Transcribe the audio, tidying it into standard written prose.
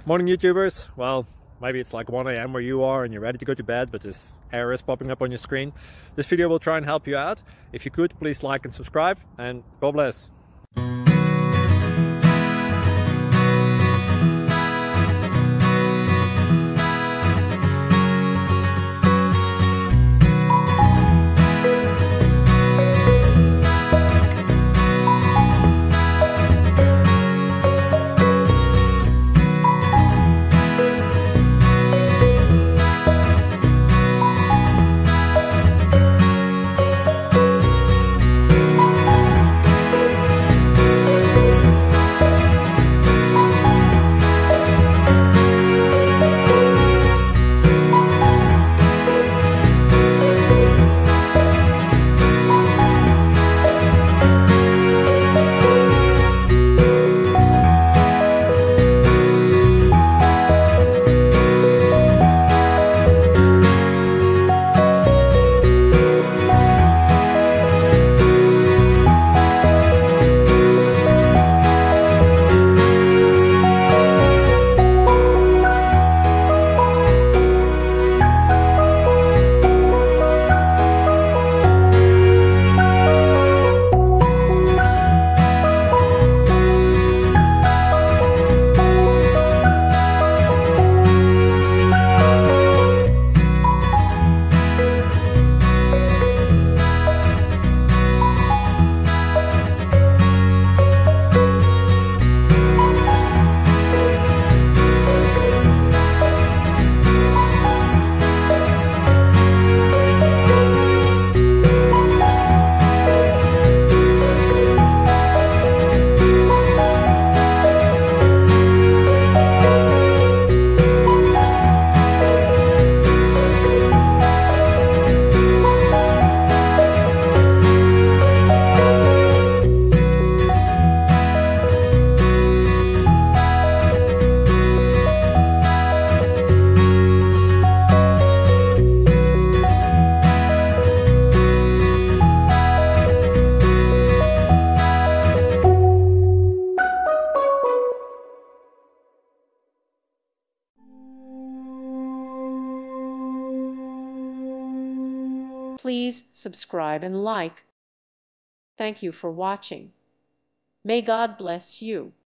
Morning YouTubers. Well, maybe it's like 1 a.m. where you are and you're ready to go to bed, but this error is popping up on your screen. This video will try and help you out. If you could, please like and subscribe, and God bless. Please subscribe and like. Thank you for watching. May God bless you.